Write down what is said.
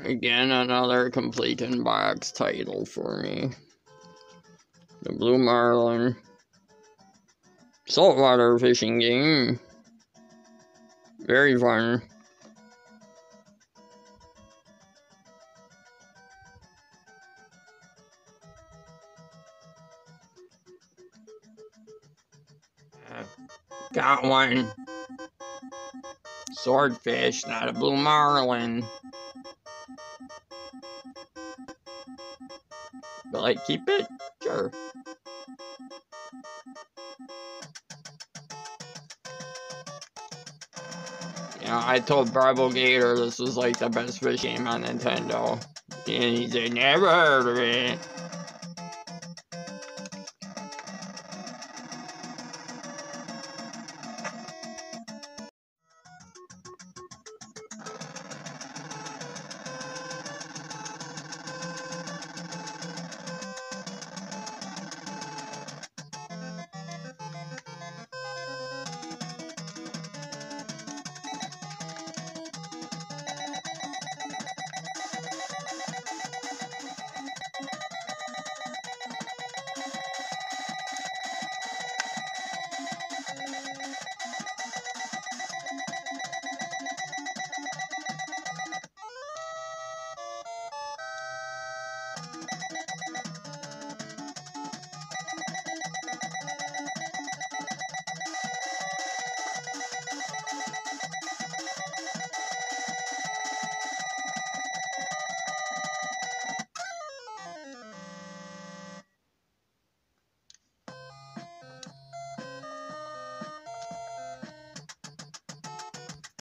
Again, another complete in-box title for me. The Blue Marlin. Saltwater fishing game. Very fun. Got one. Swordfish, not a blue marlin. Will I keep it? Sure. You know, I told Bravo Gator this was like the best fish game on Nintendo. And he said, never heard of it.